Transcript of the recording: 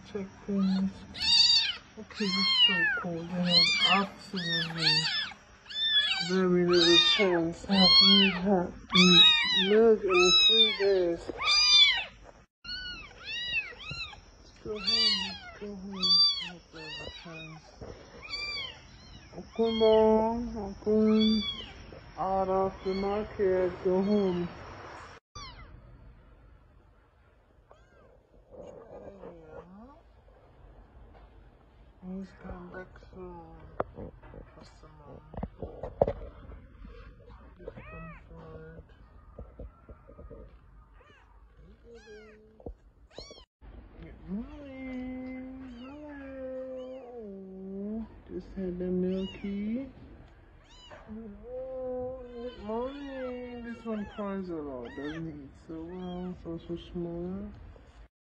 check things. Okay, this is so cool. They have absolutely very little chance of me having milk in 3 days. Go home. Hope there's a chance. Come on, come out of the market, go home. He's come back soon. Customer. Discomfort. Good morning. Hello. Just had the milky. Good morning. This one cries a lot, doesn't it? So well, so small.